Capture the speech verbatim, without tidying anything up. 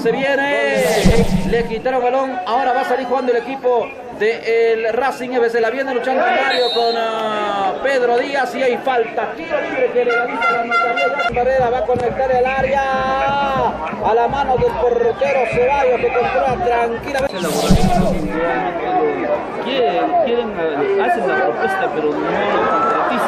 se viene. Le quitaron el balón. Ahora va a salir jugando el equipo del Racing F C. La viene luchando Mario con uh, Pedro Díaz y hay falta. Tiro libre que legaliza la notabilidad. Barrera va a conectar el área a la mano del portero Ceballos que controla tranquilamente. Quieren, quieren, hacen la propuesta, pero no lo concretizan.